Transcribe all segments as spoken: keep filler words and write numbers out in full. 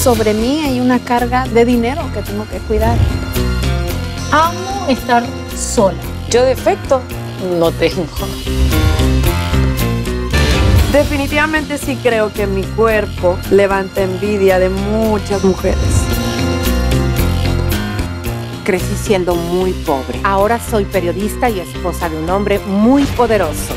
Sobre mí hay una carga de dinero que tengo que cuidar. Amo estar sola. Yo defecto no tengo. Definitivamente sí creo que mi cuerpo levanta envidia de muchas mujeres. Crecí siendo muy pobre. Ahora soy periodista y esposa de un hombre muy poderoso.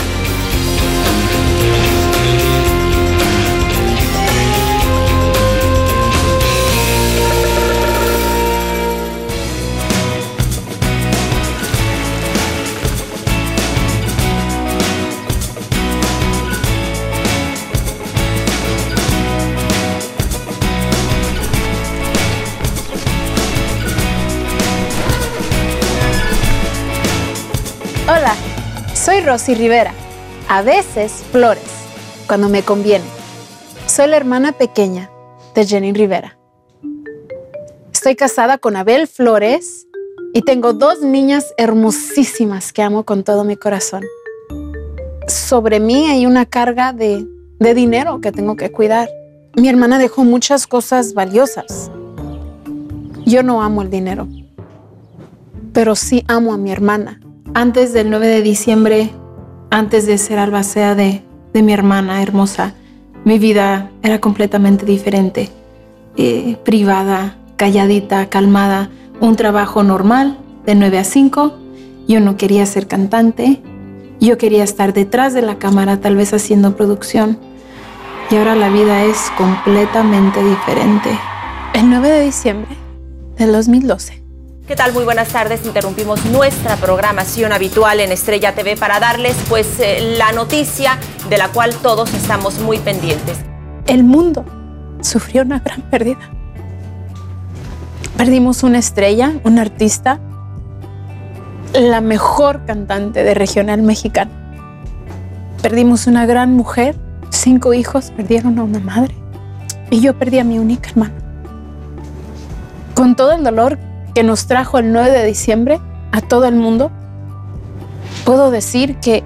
Hola, soy Rosy Rivera, a veces Flores, cuando me conviene. Soy la hermana pequeña de Jenny Rivera. Estoy casada con Abel Flores y tengo dos niñas hermosísimas que amo con todo mi corazón. Sobre mí hay una carga de, de dinero que tengo que cuidar. Mi hermana dejó muchas cosas valiosas. Yo no amo el dinero, pero sí amo a mi hermana. Antes del nueve de diciembre, antes de ser albacea de, de mi hermana hermosa, mi vida era completamente diferente. Eh, privada, calladita, calmada, un trabajo normal de nueve a cinco. Yo no quería ser cantante. Yo quería estar detrás de la cámara, tal vez haciendo producción. Y ahora la vida es completamente diferente. El nueve de diciembre del dos mil doce. ¿Qué tal? Muy buenas tardes. Interrumpimos nuestra programación habitual en Estrella T V para darles pues eh, la noticia de la cual todos estamos muy pendientes. El mundo sufrió una gran pérdida. Perdimos una estrella, una artista, la mejor cantante de regional mexicano. Perdimos una gran mujer, cinco hijos perdieron a una madre y yo perdí a mi única hermana. Con todo el dolor que nos trajo el nueve de diciembre a todo el mundo, puedo decir que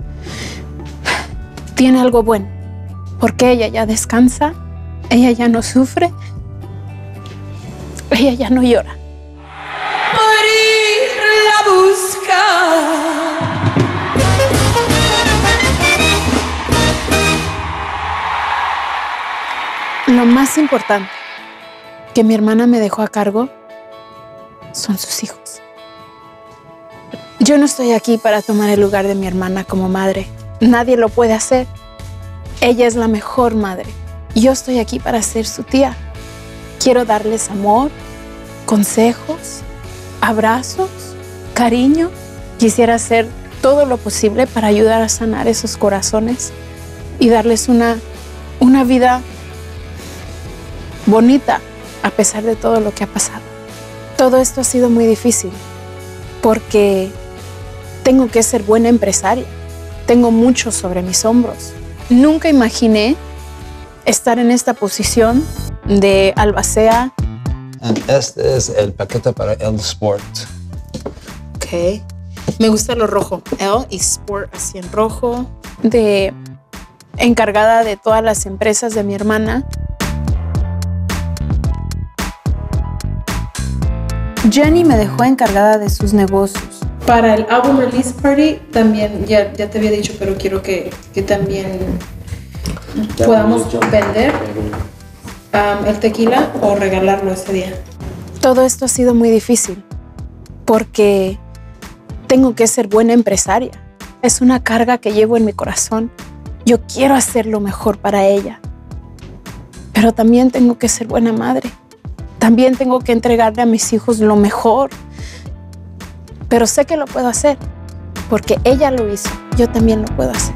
tiene algo bueno, porque ella ya descansa, ella ya no sufre, ella ya no llora. Por irla a buscar. Lo más importante que mi hermana me dejó a cargo son sus hijos. Yo no estoy aquí para tomar el lugar de mi hermana como madre. Nadie lo puede hacer. Ella es la mejor madre. Yo estoy aquí para ser su tía. Quiero darles amor, consejos, abrazos, cariño. Quisiera hacer todo lo posible para ayudar a sanar esos corazones y darles una, una vida bonita a pesar de todo lo que ha pasado. Todo esto ha sido muy difícil porque tengo que ser buena empresaria. Tengo mucho sobre mis hombros. Nunca imaginé estar en esta posición de albacea. Este es el paquete para el Sport. Ok. Me gusta lo rojo. L y Sport así en rojo. De encargada de todas las empresas de mi hermana. Jenny me dejó encargada de sus negocios. Para el álbum release party también, ya, ya te había dicho, pero quiero que, que también podamos vender um, el tequila o regalarlo ese día. Todo esto ha sido muy difícil porque tengo que ser buena empresaria. Es una carga que llevo en mi corazón. Yo quiero hacer lo mejor para ella, pero también tengo que ser buena madre. También tengo que entregarle a mis hijos lo mejor. Pero sé que lo puedo hacer, porque ella lo hizo. Yo también lo puedo hacer.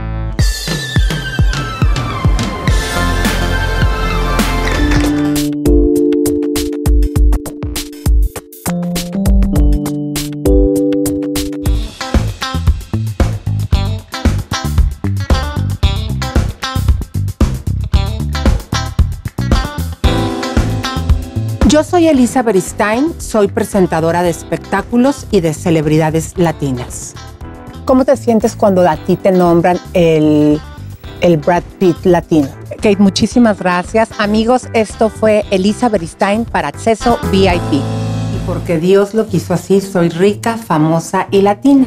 Yo soy Elisa Beristain, soy presentadora de espectáculos y de celebridades latinas. ¿Cómo te sientes cuando a ti te nombran el, el Brad Pitt latino? Kate, muchísimas gracias. Amigos, esto fue Elisa Beristain para Acceso V I P. Y porque Dios lo quiso así, soy rica, famosa y latina.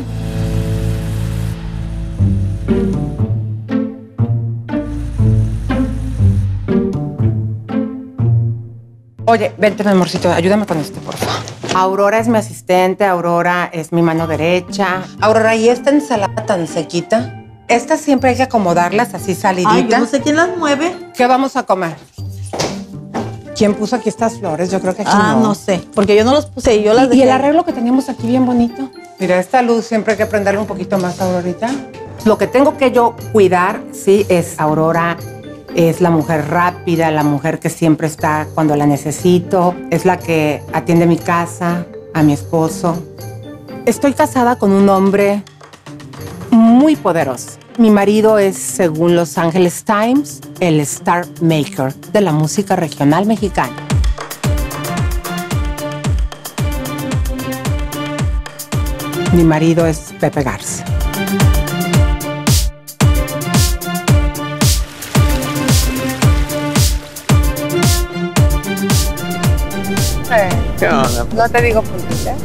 Oye, vente, mi amorcito, ayúdame con esto, por favor. Aurora es mi asistente, Aurora es mi mano derecha. Aurora, ¿y esta ensalada tan sequita? Estas siempre hay que acomodarlas así saliditas. Ay, yo no sé quién las mueve. ¿Qué vamos a comer? ¿Quién puso aquí estas flores? Yo creo que aquí Ah, no. no sé, porque yo no los puse, yo las Y, dejé. y el arreglo que teníamos aquí bien bonito. Mira, esta luz siempre hay que prenderle un poquito más, Aurorita. Lo que tengo que yo cuidar, sí, es Aurora. Es la mujer rápida, la mujer que siempre está cuando la necesito. Es la que atiende mi casa, a mi esposo. Estoy casada con un hombre muy poderoso. Mi marido es, según Los Angeles Times, el Star Maker de la música regional mexicana. Mi marido es Pepe Garza. ¿Qué onda? No te digo puntita.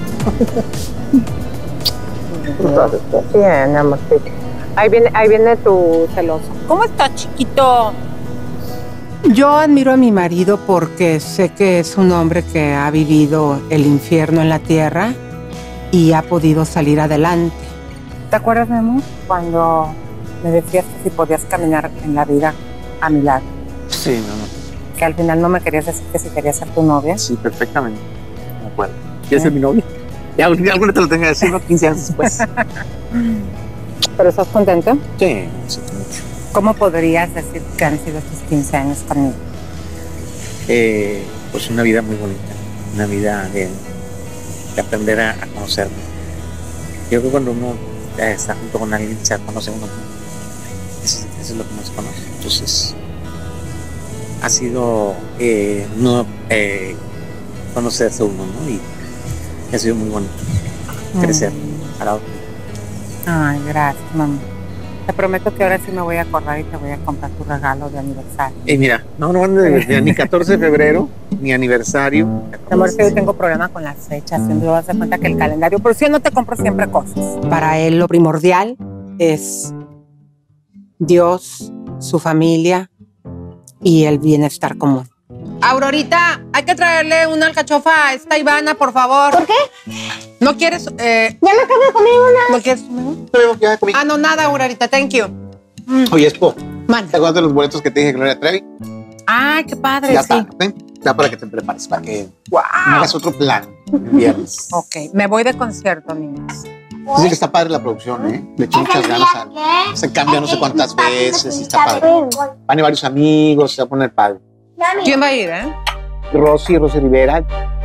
Bien, amorcito. Ahí viene, ahí viene tu celoso. ¿Cómo está, chiquito? Yo admiro a mi marido porque sé que es un hombre que ha vivido el infierno en la tierra y ha podido salir adelante. ¿Te acuerdas, Memo, cuando me decías que si podías caminar en la vida a mi lado? Sí, mi amor. Que al final no me querías decir que si querías ser tu novia. Sí, perfectamente. Me acuerdo. ¿Quieres ser mi novia? Ya alguna te lo tengo que decir, ¿no? quince años después. ¿Pero estás contento? Sí, sí, mucho. ¿Cómo podrías decir que han sido tus quince años conmigo? Eh, pues una vida muy bonita. Una vida de, de aprender a, a conocerme. Yo creo que cuando uno eh, está junto con alguien, se conoce a uno. Eso, eso es lo que nos conoce. Entonces, ha sido eh, no eh, conocerse uno, ¿no? Y ha sido muy bonito crecer mm. al lado. Ay, gracias, mamá. Te prometo que ahora sí me voy a acordar y te voy a comprar tu regalo de aniversario. Y eh, mira, no, no, no de, de, ni catorce de febrero, ni aniversario. Amor, que yo tengo problema con las fechas, siempre vas a dar cuenta que el calendario, por si yo no te compro siempre cosas. Para él lo primordial es Dios, su familia y el bienestar común. Aurorita, hay que traerle una alcachofa a esta Ivana, por favor. ¿Por qué? ¿No quieres? Eh, ya me acabo de comer una. ¿No quieres? No, ya comí. Ah, no, nada, Aurorita, thank you. Mm. Oye, Espo, Man. ¿te acuerdas de los boletos que te dije, Gloria Trevi? Ay, qué padre, ya sí. está, ¿eh? Ya para que te prepares, para que wow. no hagas otro plan el viernes. Ok, me voy de concierto, niños. Dice que está padre la producción, ¿eh? Le echó muchas ganas. A... Se cambia no sé cuántas veces y está padre. Van a ir varios amigos, se va a poner padre. ¿Quién va a ir, eh? Rosy, Rosy Rivera.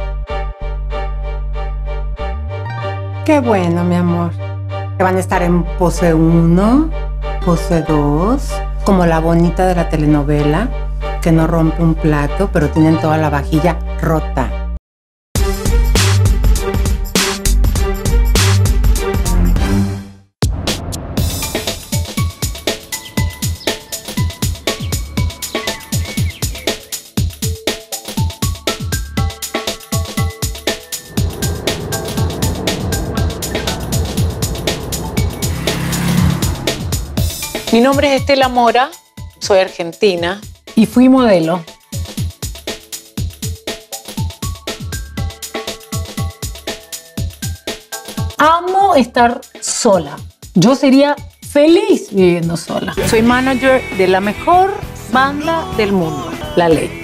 Qué bueno, mi amor. Que van a estar en pose uno, pose dos, como la bonita de la telenovela, que no rompe un plato, pero tienen toda la vajilla rota. Mi nombre es Estela Mora, soy argentina y fui modelo. Amo estar sola. Yo sería feliz viviendo sola. Soy manager de la mejor banda del mundo, La Ley.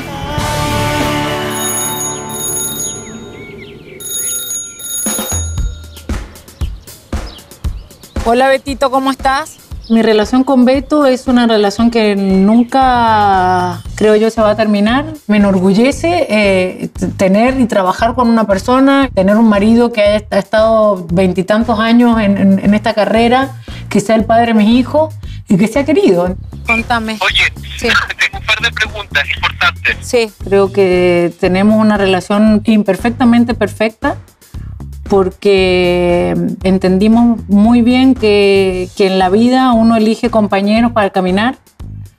Hola Betito, ¿cómo estás? Mi relación con Beto es una relación que nunca, creo yo, se va a terminar. Me enorgullece eh, tener y trabajar con una persona, tener un marido que haya estado veintitantos años en, en, en esta carrera, que sea el padre de mis hijos y que sea querido. Contame. Oye, sí. Tengo un par de preguntas importantes. Sí, creo que tenemos una relación imperfectamente perfecta, porque entendimos muy bien que, que en la vida uno elige compañeros para caminar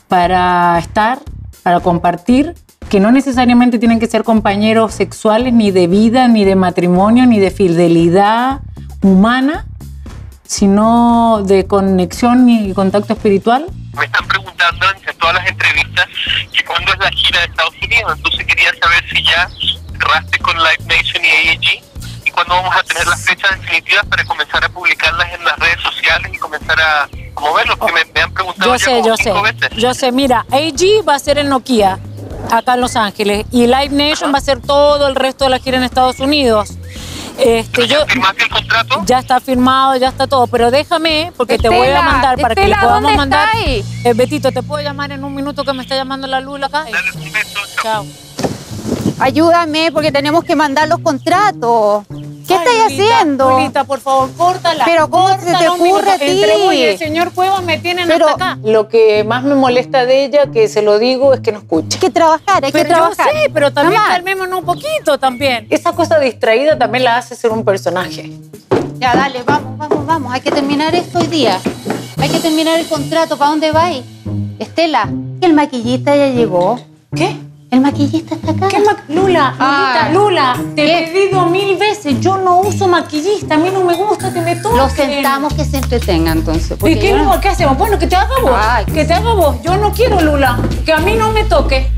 para estar, para compartir, que no necesariamente tienen que ser compañeros sexuales, ni de vida, ni de matrimonio, ni de fidelidad humana, sino de conexión y contacto espiritual. Me están preguntando en todas las entrevistas que cuándo es la gira de Estados Unidos, entonces quería saber si ya cerraste con Live Nation y A E G y cuándo vamos a tener las fechas definitivas para comenzar a publicarlas en las redes sociales y comenzar a moverlos, que me, me han preguntado Yo ya sé, como yo cinco sé, veces. yo sé, mira, A E G va a ser en Nokia, acá en Los Ángeles, y Live Nation va a ser todo el resto de la gira en Estados Unidos. Este, yo, ¿Firmaste el contrato? Ya está firmado, ya está todo, pero déjame, porque Estela, te voy a mandar para Estela, que le podamos ¿dónde mandar. estáis? Eh, Betito, ¿te puedo llamar en un minuto que me está llamando la Lula acá? Dale un beso, Chao. Ayúdame porque tenemos que mandar los contratos. ¿Qué Ay, estáis Lulita, haciendo? Lulita, por favor, córtala. Pero ¿cómo se te córtala un ocurre minuto. a ti? Entre vos y el señor Cuevas me tienen Pero- hasta acá. Lo que más me molesta de ella, que se lo digo, es que no escucha. Hay que trabajar, hay Pero que trabajar. yo sé, pero también Mamá. calmémonos un poquito también. Esa cosa distraída también la hace ser un personaje. Ya, dale, vamos, vamos, vamos. Hay que terminar esto hoy día. Hay que terminar el contrato. ¿Para dónde vais? Estela, el maquillista ya llegó. ¿Qué? El maquillista está acá. ¿Qué ma- Lula, Lulita, Ay. Lula, te ¿Qué? he pedido mil veces. Yo no uso maquillista. A mí no me gusta que me toquen. Lo sentamos que se entretenga entonces. ¿Y porque qué, yo no- no- qué hacemos? Bueno, que te haga vos. Ay. Que te haga vos. Yo no quiero, Lula. Que a mí no me toque.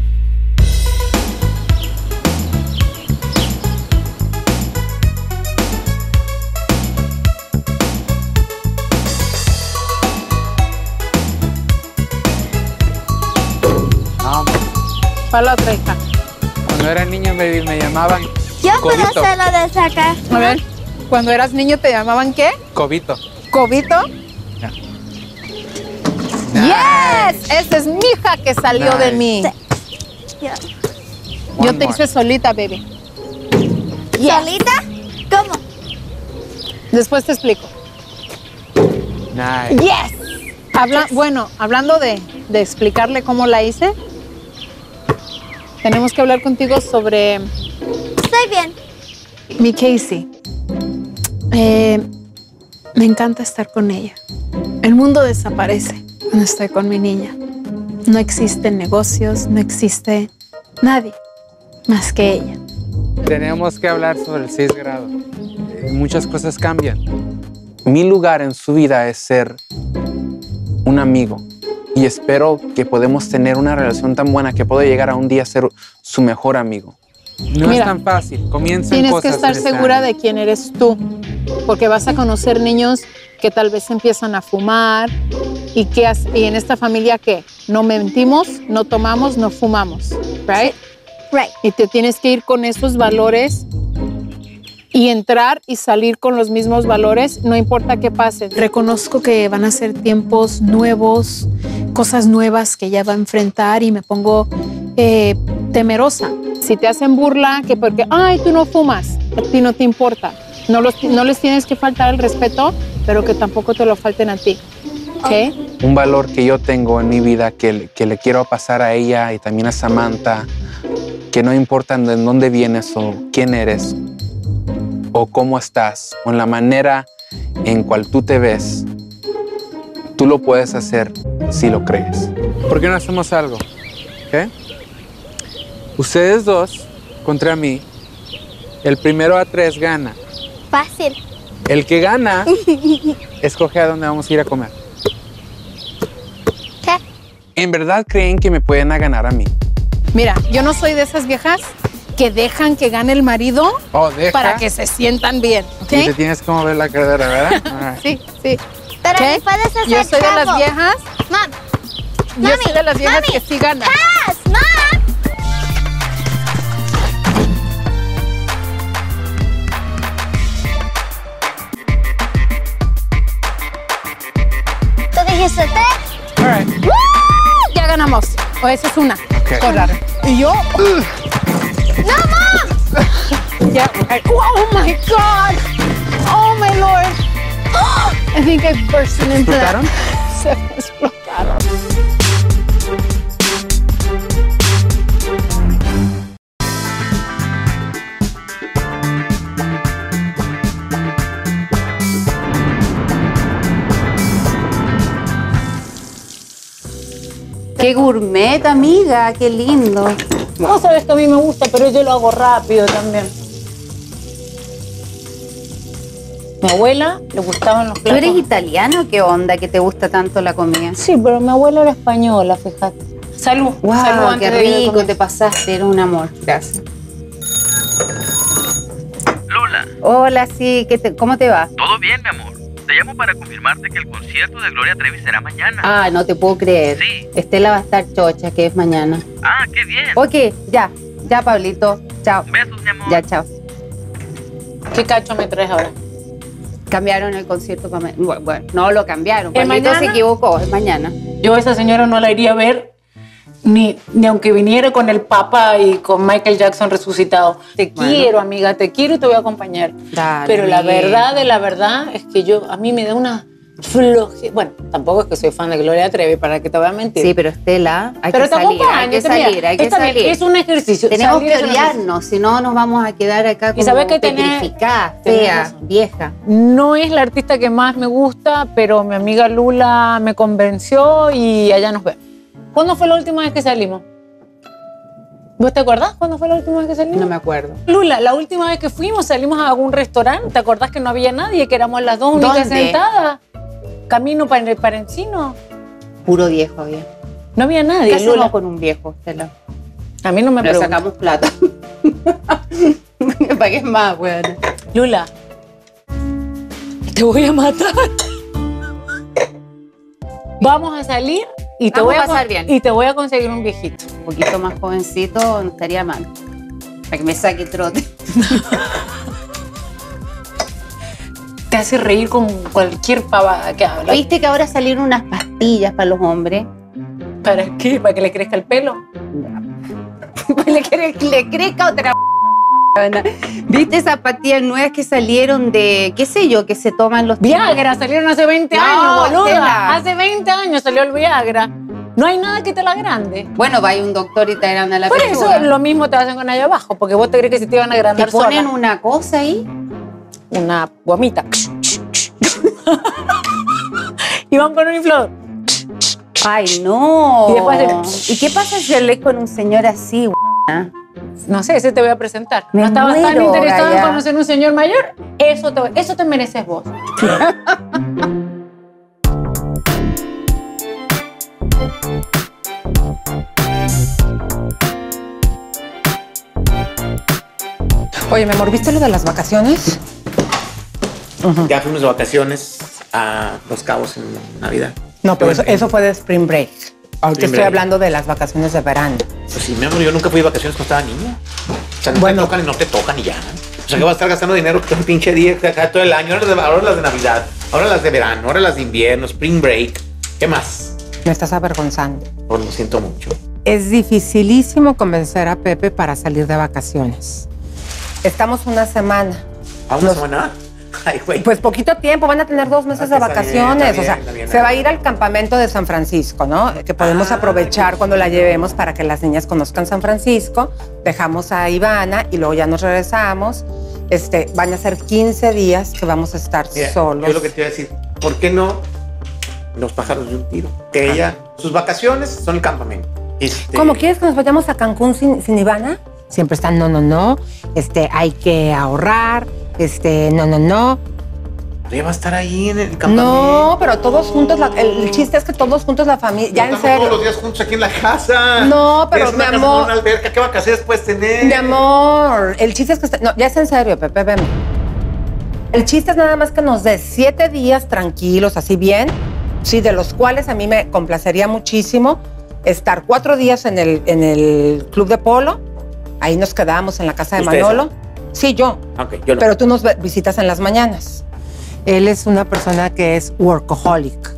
No, Para la otra hija. cuando era niño me, me llamaban Yo puedo Cobito. hacer la de sacar. A ver, cuando eras niño te llamaban ¿qué? Cobito. ¿Cobito? ¡Yes! Esa es mi hija que salió de mí. Ya. Yo One te more. hice solita, baby. ¿Solita? ¿Cómo? Después te explico. Nice. ¡Yes! Habla, bueno, hablando de, de explicarle cómo la hice, tenemos que hablar contigo sobre Estoy bien. Mi Casey, eh, me encanta estar con ella. El mundo desaparece cuando estoy con mi niña. No existen negocios, no existe nadie más que ella. Tenemos que hablar sobre el seis grado. Eh, Muchas cosas cambian. Mi lugar en su vida es ser un amigo y espero que podamos tener una relación tan buena que puedo llegar a un día a ser su mejor amigo. No Mira, es tan fácil. Comiencen Tienes cosas que estar en este segura año. de quién eres tú, porque vas a conocer niños que tal vez empiezan a fumar y que has- y en esta familia ¿qué? No mentimos, no tomamos, no fumamos, right? Right. Y te tienes que ir con esos valores y entrar y salir con los mismos valores, no importa qué pase. Reconozco que van a ser tiempos nuevos, cosas nuevas que ella va a enfrentar y me pongo eh, temerosa. Si te hacen burla, que porque, ay, tú no fumas, a ti no te importa. No, los- no les tienes que faltar el respeto, pero que tampoco te lo falten a ti. ¿Ok? Un valor que yo tengo en mi vida que, que le quiero pasar a ella y también a Samantha, que no importa de dónde vienes o quién eres o cómo estás o en la manera en cual tú te ves, tú lo puedes hacer si lo crees. ¿Por qué no hacemos algo? ¿Ok? Ustedes dos contra mí, el primero a tres gana. Fácil. El que gana escoge a dónde vamos a ir a comer. ¿Qué? ¿En verdad creen que me pueden a ganar a mí? Mira, yo no soy de esas viejas que dejan que gane el marido Oh, deja. para que se sientan bien, ¿ok? Y te tienes que mover la cadera, ¿verdad? All right. Sí, sí. Pero ¿Ok? ni puedes hacer Yo soy de las chavo. viejas, Mam. yo Mami, soy de las viejas mami. que sí ganan. Pass, Mom. ¿Tú dijiste te? All right. ¡Woo! Ya ganamos. O esa es una. Ok. Corrar. Y yo, ¡No, Mom! ya. Oh my God. Oh my Lord. I think I burst into that. ¿Explotaron? Se me explotaron. ¿Qué Qué gourmet, amiga, qué lindo. No sabes que a mí me gusta, pero yo lo hago rápido también. Mi abuela le gustaban los ¿Tú platos. eres italiano? ¿Qué onda que te gusta tanto la comida? Sí, pero mi abuela era española, fíjate. Salud. Wow, Salud antes qué de ir a rico comer. te pasaste, eres un amor. Gracias. Lola. Hola, sí, ¿qué te, ¿cómo te va? Todo bien, mi amor. Te llamo para confirmarte que el concierto de Gloria Trevi será mañana. Ah, no te puedo creer. Sí. Estela va a estar chocha, que es mañana. Ah, qué bien. Ok, ya, ya, Pablito. Chao. Besos, mi amor. Ya, chao. ¿Qué cacho me traes ahora? Cambiaron el concierto para mañana. Bueno, bueno, no lo cambiaron. ¿Es Pablito se mañana? equivocó, es mañana. Yo a esa señora no la iría a ver ni, ni aunque viniera con el Papa y con Michael Jackson resucitado. Te Bueno. quiero, amiga, te quiero y te voy a acompañar. Dale. Pero la verdad de la verdad es que yo, a mí me da una floje... Bueno, tampoco es que soy fan de Gloria Trevi, para que te voy a mentir. Sí, pero Estela, hay Pero que te salir, hay acompaño, que te mira, salir, hay que está bien, salir. es un ejercicio. Tenemos salir que es un ejercicio. odiarnos, si no nos vamos a quedar acá como sabes que tenés- petrificada, tenés fea, razón. vieja. No es la artista que más me gusta, pero mi amiga Lula me convenció y allá nos vemos. ¿Cuándo fue la última vez que salimos? ¿Vos te acordás cuándo fue la última vez que salimos? No me acuerdo. Lula, la última vez que fuimos salimos a algún restaurante. ¿Te acordás que no había nadie? Que éramos las dos únicas ¿Dónde? sentadas. Camino para, para Encino. Puro viejo había. No había nadie, ¿Qué hacemos Lula. con un viejo, Estela? A mí no me Le preguntan. sacamos plata. ¿Para qué más, weón? Lula, te voy a matar. Vamos a salir y te, Vamos voy a a pasar con- bien. y te voy a conseguir un viejito. Un poquito más jovencito no estaría mal. Para que me saque trote. Te hace reír con cualquier pavada que habla. ¿Viste que ahora salieron unas pastillas para los hombres? ¿Para qué? ¿Para que le crezca el pelo? le, cre le crezca otra. ¿Viste esas pastillas nuevas que salieron de, qué sé yo, que se toman los Viagra salieron hace veinte No, años, boluda. Estela. Hace veinte años salió el Viagra. No hay nada que te la agrande. Bueno, va a ir un doctor y te agranda la Por pechuga. eso lo mismo te hacen con allá abajo, porque vos te crees que si te iban a Te agrandar ponen sola. una cosa ahí. Una gomita. Y van con un inflador. Ay, no. Y después hacen- ¿Y qué pasa si hablé con un señor así, güey? No sé, ese te voy a presentar. Me ¿No estabas tan muero, interesado en Gaya. conocer un señor mayor? Eso te, eso te mereces vos. Oye, mi amor, ¿viste lo de las vacaciones? Ya fuimos de vacaciones a Los Cabos en Navidad. No, pero eso, Bueno, eso fue de Spring Break. Ahorita Spring estoy break. hablando de las vacaciones de verano. Pues sí, mi amor, yo nunca fui de vacaciones cuando estaba niño. O sea, no Bueno. te tocan y no te tocan y ya. O sea, que vas a estar gastando dinero todo el pinche día, acá todo el año. Ahora las, de, ahora las de Navidad, ahora las de verano, ahora las de invierno, Spring Break. ¿Qué más? Me estás avergonzando. Pues lo siento mucho. Es dificilísimo convencer a Pepe para salir de vacaciones. Estamos una semana. ¿A una semana? Ay, güey. Pues poquito tiempo, van a tener dos meses Ah, de está bien, vacaciones. está bien, o sea, está bien, se va a está ir al campamento de San Francisco, ¿no? Que podemos Ah, aprovechar cuando la llevemos para que las niñas conozcan San Francisco. Dejamos a Ivana y luego ya nos regresamos. Este, van a ser quince días que vamos a estar Mira, solos. yo lo que te iba a decir, ¿por qué no los pájaros de un tiro? Que ella, sus vacaciones son el campamento. Este, ¿Cómo quieres que nos vayamos a Cancún sin, sin Ivana? Siempre están, no, no, no. Este, hay que ahorrar. Este, no, no, no. Ella va a estar ahí en el campamento. No, pero todos juntos, la- el, el chiste es que todos juntos la familia, ya en Estamos serio. todos los días juntos aquí en la casa. No, pero, Tienes una mi casa amor- con una alberca, ¿qué vacaciones puedes tener? Mi amor, el chiste es que... está- no, ya es en serio, Pepe, ven. El chiste es nada más que nos des siete días tranquilos, así bien, sí, de los cuales a mí me complacería muchísimo estar cuatro días en el, en el club de polo. Ahí nos quedamos en la casa de ¿Ustedes? Manolo. Sí, yo. Ok, yo no. Pero tú nos ve- visitas en las mañanas. Él es una persona que es workaholic.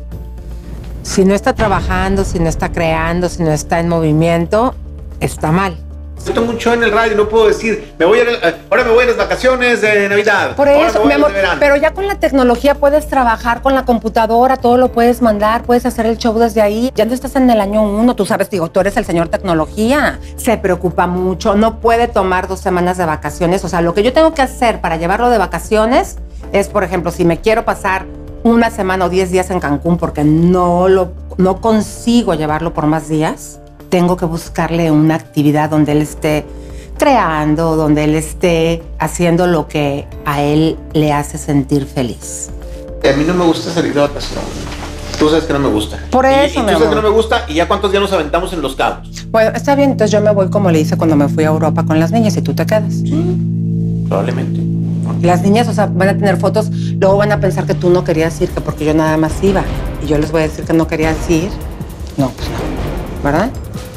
Si no está trabajando, si no está creando, si no está en movimiento, está mal. Tengo un show en el radio, no puedo decir, me voy a, eh, ahora me voy a las vacaciones de Navidad. Por ahora me eso, voy mi a las amor, de verano. pero ya con la tecnología puedes trabajar con la computadora, todo lo puedes mandar, puedes hacer el show desde ahí. Ya no estás en el año uno, tú sabes, digo, tú eres el señor tecnología. Se preocupa mucho, no puede tomar dos semanas de vacaciones. O sea, lo que yo tengo que hacer para llevarlo de vacaciones es, por ejemplo, si me quiero pasar una semana o diez días en Cancún porque no lo no consigo llevarlo por más días, tengo que buscarle una actividad donde él esté creando, donde él esté haciendo lo que a él le hace sentir feliz. A mí no me gusta salir de vacaciones. Tú sabes que no me gusta. Por eso, y, y tú mi sabes amor. que no me gusta y ya cuántos días nos aventamos en Los Cabos. Bueno, está bien, entonces yo me voy como le hice cuando me fui a Europa con las niñas y tú te quedas. Probablemente. Las niñas, o sea, van a tener fotos, luego van a pensar que tú no querías ir, que porque yo nada más iba. Y yo les voy a decir que no querías ir. No, pues no. ¿Verdad?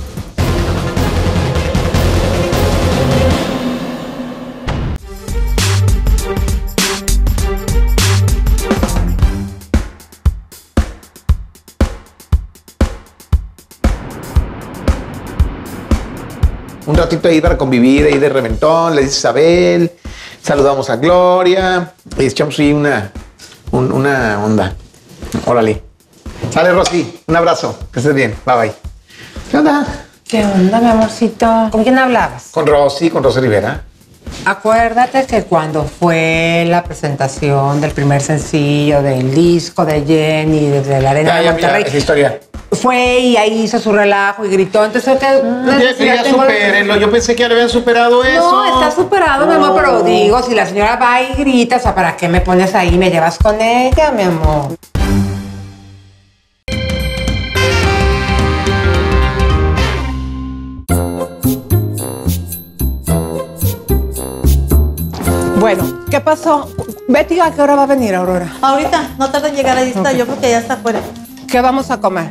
Un ratito ahí para convivir, ahí de reventón, le dices a Abel, saludamos a Gloria y echamos ahí una, un, una onda. Órale. Sale, Rosy, un abrazo, que estés bien, bye bye. ¿Qué onda? ¿Qué onda, mi amorcito? ¿Con quién hablabas? Con Rosy, con Rosy Rivera. Acuérdate que cuando fue la presentación del primer sencillo del disco de Jenny desde la Arena Ya, de ya, Monterrey, ya, esa historia. fue y ahí hizo su relajo y gritó. Entonces, ¿qué? Ya, ya supérenlo. Yo pensé que ya le habían superado eso. No, está superado, mi amor, pero digo, si la señora va y grita, o sea, ¿para qué me pones ahí y me llevas con ella, mi amor? Bueno, ¿qué pasó? Betty, ¿a qué hora va a venir, Aurora? Ahorita, no tarda en llegar, ahí está, Ok. yo creo que ya está afuera. ¿Qué vamos a comer?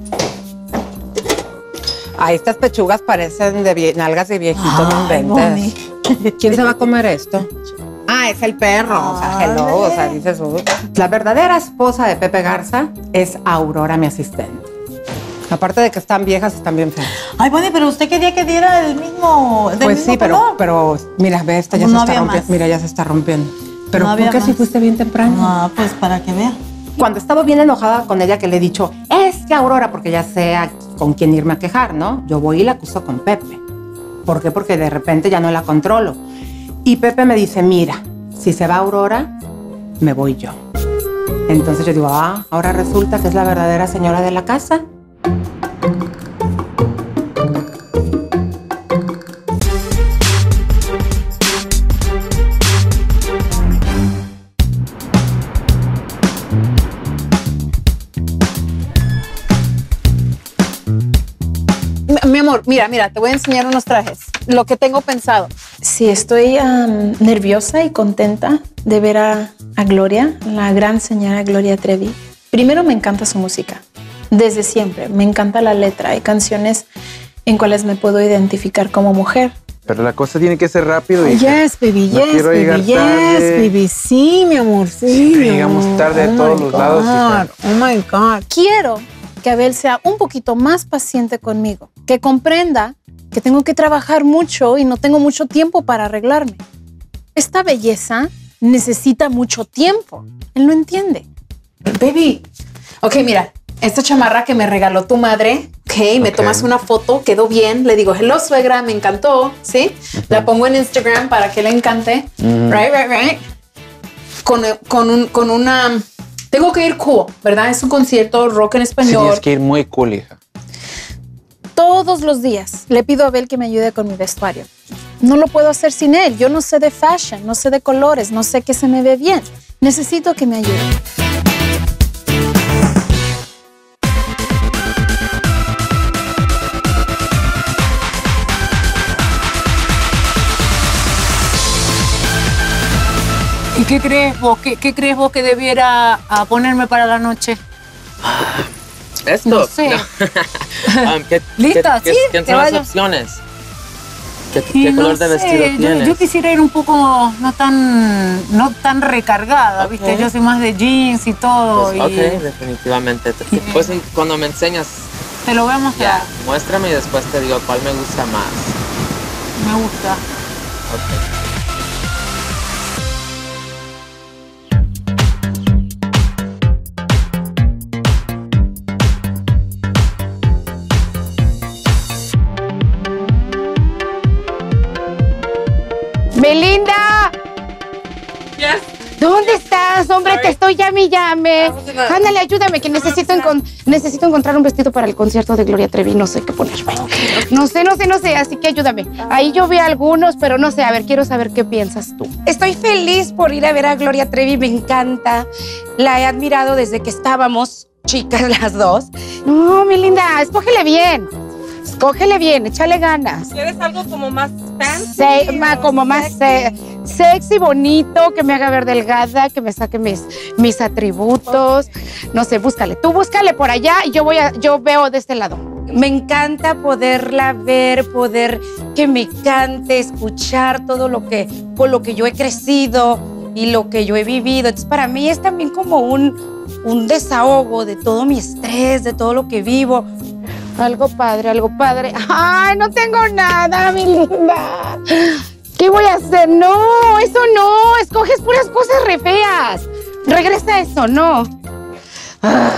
Ay, estas pechugas parecen de vie- nalgas de viejito, no Ay, inventes. ¿Quién se va a comer esto? Ah, es el perro, o sea, hello, o sea, dices, uy. La verdadera esposa de Pepe Garza es Aurora, mi asistente. Aparte de que están viejas, están bien feas. Ay, Bonnie, pero usted quería que diera el mismo, del Pues mismo sí, pero, color. pero mira, ve, esta ya No se está había rompiendo. más. Mira, ya se está rompiendo. Pero No ¿por había qué si más. fuiste bien temprano? Ah, pues para que vea. Cuando estaba bien enojada con ella, que le he dicho, es que Aurora, porque ya sé a- con quién irme a quejar, ¿no? Yo voy y la acuso con Pepe. ¿Por qué? Porque de repente ya no la controlo. Y Pepe me dice, mira, si se va Aurora, me voy yo. Entonces yo digo, ah, ahora resulta que es la verdadera señora de la casa. Mi- Mi amor, mira, mira, te voy a enseñar unos trajes. Lo que tengo pensado. Sí, estoy am, nerviosa y contenta de ver a, a Gloria, la gran señora Gloria Trevi. Primero, me encanta su música. Desde siempre. Me encanta la letra. Hay canciones en cuales me puedo identificar como mujer. Pero la cosa tiene que ser rápido. y Yes, baby, No yes, quiero llegar baby, yes, tarde. baby. Sí, mi amor, sí. mi Llegamos amor. tarde a Oh todos my los lados, hija. God, Oh my God. Quiero que Abel sea un poquito más paciente conmigo, que comprenda que tengo que trabajar mucho y no tengo mucho tiempo para arreglarme. Esta belleza necesita mucho tiempo. Él no entiende. Baby, ok, mira, esta chamarra que me regaló tu madre, ok, me Ok. tomas una foto, quedó bien, le digo, hello suegra, me encantó, ¿sí? La pongo en Instagram para que le encante, Ujú. right, right, right. Con, con, un, con una... Tengo que ir cool, ¿verdad? Es un concierto rock en Sí, español. tienes que ir muy cool, hija. Todos los días le pido a Abel que me ayude con mi vestuario. No lo puedo hacer sin él. Yo no sé de fashion, no sé de colores, no sé qué se me ve bien. Necesito que me ayude. ¿Y qué crees vos? ¿Qué, qué crees vos que debiera a ponerme para la noche? Esto. No sé. Um, ¿qué, ¿Lista? ¿Qué, ¿Sí? qué, ¿Te ¿Qué son las vaya? opciones? ¿Qué, Y qué no color de sé, vestido yo, tienes? yo quisiera ir un poco no tan no tan recargada, ¿viste? Ok. Yo soy más de jeans y todo. Pues, y ok, definitivamente. Te- Pues cuando me enseñas, Te lo voy a mostrar. ya, muéstrame y después te digo cuál me gusta más. Me gusta. Ok. ¡Belinda! ¿Dónde estás? hombre, te estoy llame y llame. Ándale, ayúdame, que necesito, encon necesito encontrar un vestido para el concierto de Gloria Trevi. No sé qué ponerme. No sé, no sé, no sé, así que ayúdame. Ahí yo vi algunos, pero no sé, a ver, quiero saber qué piensas tú. Estoy feliz por ir a ver a Gloria Trevi, me encanta. La he admirado desde que estábamos chicas las dos. No, mi linda, escógele bien. Escógele bien, échale ganas. ¿Quieres algo como más fancy? Se, ma, como más se, sexy, bonito, que me haga ver delgada, que me saque mis, mis atributos. No sé, búscale. Tú búscale por allá y yo voy a, yo veo de este lado. Me encanta poderla ver, poder que me cante, escuchar todo lo que, con lo que yo he crecido y lo que yo he vivido. Entonces, para mí es también como un, un desahogo de todo mi estrés, de todo lo que vivo. Algo padre, algo padre. ¡Ay, no tengo nada, mi linda! ¿Qué voy a hacer? No, eso no. Escoges puras cosas re feas. Regresa eso, no. Ah.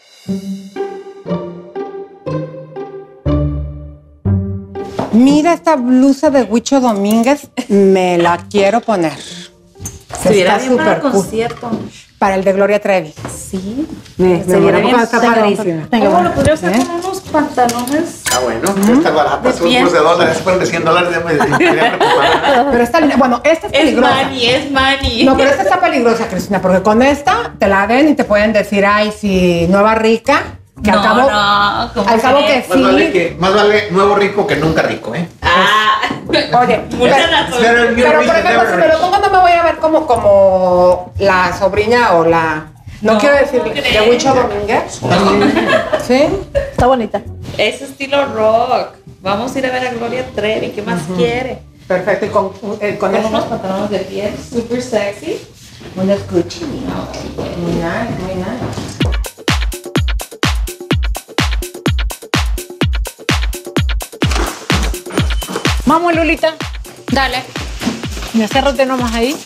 Mira esta blusa de Huicho Domínguez, me la quiero poner. Se viera Está bien para el súper cool. concierto. Para el de Gloria Trevi. Sí. Me, Se viera bien. está padrísima. ¿Cómo lo podría hacer ¿Eh? con unos pantalones? Ah, bueno, está barata, son piel. unos de dólares, fueron de cien dólares, ya me me quería preocupar. Pero esta, bueno, esta es Es peligrosa. money, es money. No, pero esta está peligrosa, Cristina, porque con esta te la ven y te pueden decir, ay, si nueva rica, que No, al cabo, no, ¿cómo al cabo que crees? Más sí. vale, que, más vale nuevo rico que nunca rico, ¿eh? Ah, Oye, mucha pero, razón. Pero, pero, por ejemplo, si me lo pongo no me voy a ver como, como la sobrina o la... No, No, quiero decir ¿cómo de crees? Huicho Domínguez. ¿Sí? Está bonita. Es estilo rock. Vamos a ir a ver a Gloria Trevi. ¿Qué más quiere? Perfecto, y con, eh, con, Con eso. unos pantalones de piel super sexy. Unos Gucci. Muy nice, muy nice. Vamos, Lulita. Dale. Y acérrate nomás ahí.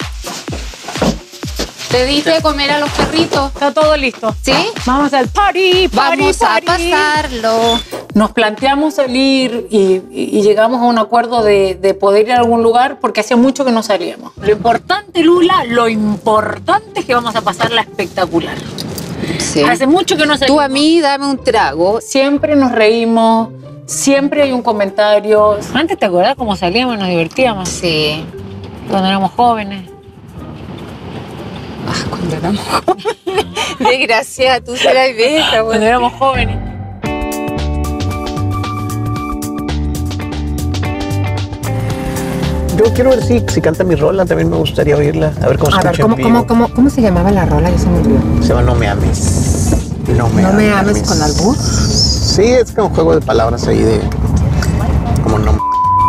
Te diste de comer a los perritos. Está todo listo. ¿Sí? Vamos al party, party, Vamos party. a pasarlo. Nos planteamos salir y, y- y llegamos a un acuerdo de, de poder ir a algún lugar porque hacía mucho que no salíamos. Lo importante, Lula, lo importante es que vamos a pasarla espectacular. Sí. Hace mucho que no salimos. Tú a mí dame un trago. Siempre nos reímos, siempre hay un comentario. Antes, ¿te acuerdas cómo salíamos, nos divertíamos? Sí. Cuando éramos jóvenes. Ah, cuando éramos jóvenes. Desgraciada, tú serás vieja, Cuando éramos jóvenes. Yo quiero ver si, si canta mi rola, también me gustaría oírla, a ver cómo se A ver, escucha ¿cómo, en vivo. cómo, cómo, ¿cómo se llamaba la rola? Ya se me olvidó. Se llama No me ames. No me, ¿No me ames con albur? Sí, es como un juego de palabras ahí de... Como no me...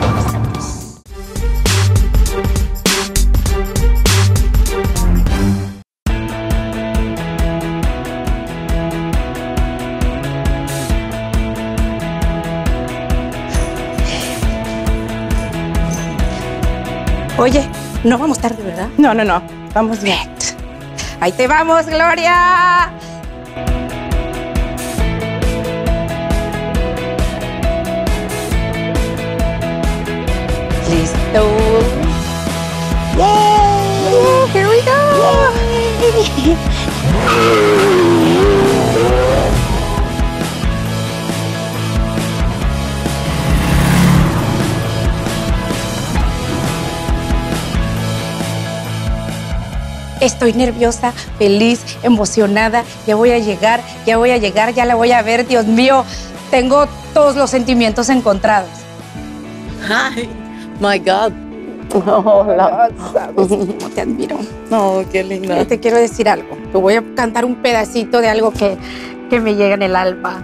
Oye, no vamos tarde, ¿verdad? No, no, no. Vamos bien. Ahí te vamos, Gloria. Listo. Yay! Here we go. Estoy nerviosa, feliz, emocionada. Ya voy a llegar, ya voy a llegar, ya la voy a ver. Dios mío, tengo todos los sentimientos encontrados. Ay, my God. Oh, sabes cómo te admiro. No, qué linda. Te quiero decir algo. Te voy a cantar un pedacito de algo que, que me llega en el alma.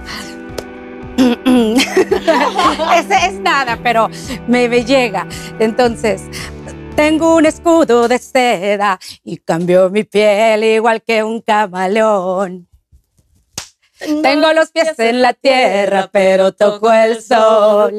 Ese es nada, pero me, me llega. Entonces, tengo un escudo de seda y cambió mi piel igual que un camaleón. Tengo los pies en la tierra, pero toco el sol.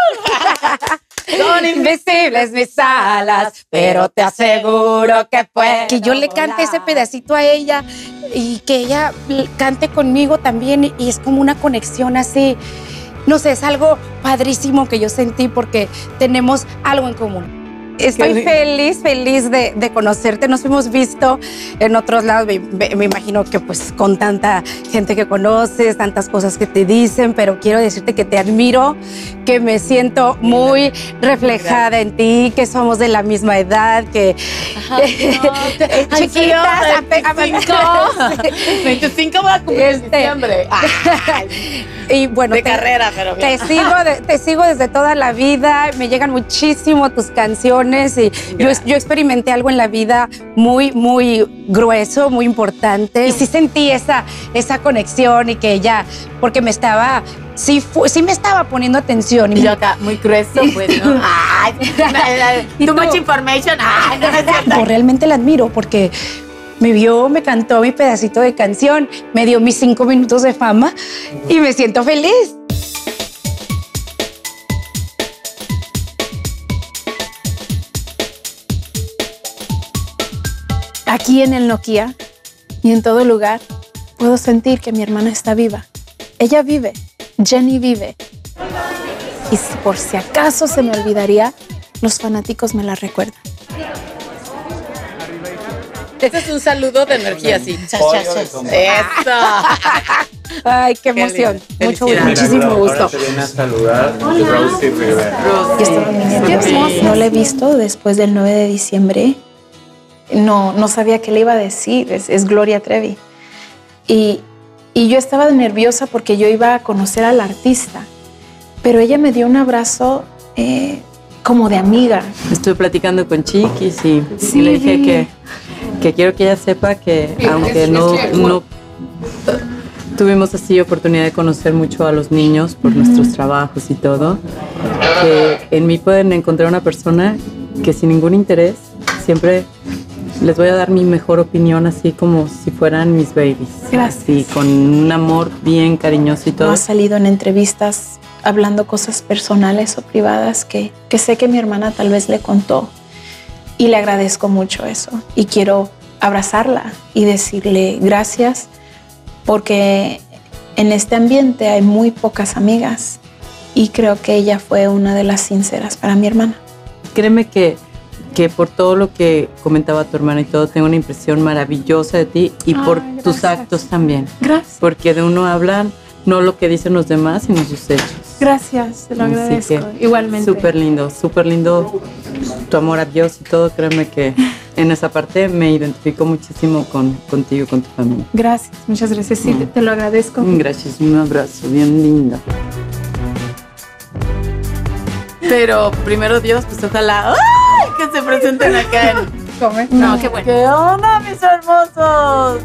Son invisibles mis alas, pero te aseguro que puedo. Que yo le cante ese pedacito a ella y que ella cante conmigo también, y es como una conexión así. No sé, es algo padrísimo que yo sentí porque tenemos algo en común. Estoy feliz, feliz de, de conocerte. Nos hemos visto en otros lados. Me, me, me imagino que pues con tanta gente que conoces, tantas cosas que te dicen, pero quiero decirte que te admiro, que me siento muy reflejada en ti, que somos de la misma edad, que Ay, no, te- ay, chiquitas, sí, veinticinco. veinticinco voy a cumplir en diciembre. Y bueno, De te, carrera, pero te bien. sigo, de- te sigo desde toda la vida. Me llegan muchísimo tus canciones y yo, yo experimenté algo en la vida muy, muy grueso, muy importante. Y sí sentí esa, esa conexión y que ella, porque me estaba, sí, fu- sí me estaba poniendo atención. Y yo acá, muy grueso, pues, ¿no? Ay, ¿Y too tú? much information. Ay, no, no es cierto. Pues realmente la admiro porque me vio, me cantó mi pedacito de canción, me dio mis cinco minutos de fama y me siento feliz. Aquí en el Nokia y en todo lugar puedo sentir que mi hermana está viva. Ella vive, Jenny vive. Y si por si acaso se me olvidaría, los fanáticos me la recuerdan. Este es un saludo de energía, sí. Cha, cha, cha. Eso. Ay, qué emoción. Mucho, muchísimo gusto. Ahora te viene a saludar Rosy Rivera. Yo estaba muy nerviosa. No la he visto después del nueve de diciembre. No, no sabía qué le iba a decir. Es, es Gloria Trevi. Y, y yo estaba nerviosa porque yo iba a conocer a la artista. Pero ella me dio un abrazo eh, como de amiga. Estuve platicando con Chiquis y, Sí, y le dije vi. que, que quiero que ella sepa que aunque no, no tuvimos así oportunidad de conocer mucho a los niños por nuestros trabajos y todo, que en mí pueden encontrar una persona que sin ningún interés siempre les voy a dar mi mejor opinión así como si fueran mis babies. Gracias. Así, con un amor bien cariñoso y todo. No ha salido en entrevistas hablando cosas personales o privadas que, que sé que mi hermana tal vez le contó. Y le agradezco mucho eso. Y quiero abrazarla y decirle gracias porque en este ambiente hay muy pocas amigas y creo que ella fue una de las sinceras para mi hermana. Créeme que, que por todo lo que comentaba tu hermana y todo, tengo una impresión maravillosa de ti y Ay, por gracias. tus actos también. Gracias. Porque de uno hablan no lo que dicen los demás, sino sus hechos. Gracias, te lo Así agradezco. que, Igualmente. Súper lindo, súper lindo tu amor a Dios y todo. Créeme que en esa parte me identifico muchísimo con, contigo y con tu familia. Gracias, muchas gracias. Sí, te, te lo agradezco. Gracias, un abrazo bien lindo. Pero primero Dios, pues ojalá ¡ay! Que se presenten acá en... ¿Cómo? No, qué bueno. ¿Qué onda, mis hermosos?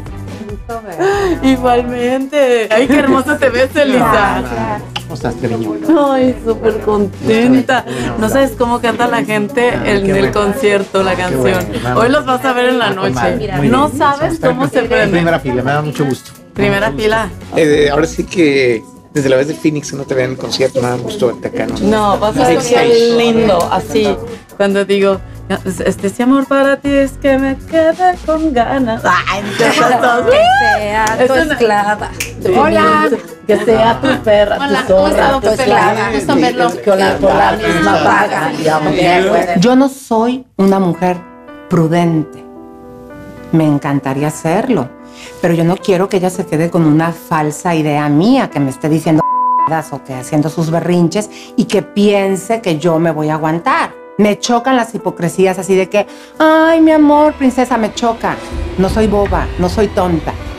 Igualmente. Ay, qué hermosa te ves, Elisa. ¿Cómo estás, cariño? Ay, súper contenta. No sabes cómo canta la gente en el concierto, la canción. Hoy los vas a ver en la noche. No sabes cómo se prende. Primera fila, me da mucho gusto. Primera fila. Eh, ahora sí que desde la vez de Phoenix no te vean en concierto, me da gusto verte acá. No, vas a ver qué lindo. Así, cuando digo, este ese amor para ti es que me quedé con ganas. Ay, Que sea tu esclava. Hola. Que sea tu perra, Hola, tu ¿cómo está, zorra, doctor tu Pelada? esclava. Gusto en verlo. Con la, por la misma paga. Yo no soy una mujer prudente. Me encantaría hacerlo, pero yo no quiero que ella se quede con una falsa idea mía, que me esté diciendo o que haciendo sus berrinches y que piense que yo me voy a aguantar. Me chocan las hipocresías así de que, ay, mi amor, princesa, me choca. No soy boba, no soy tonta.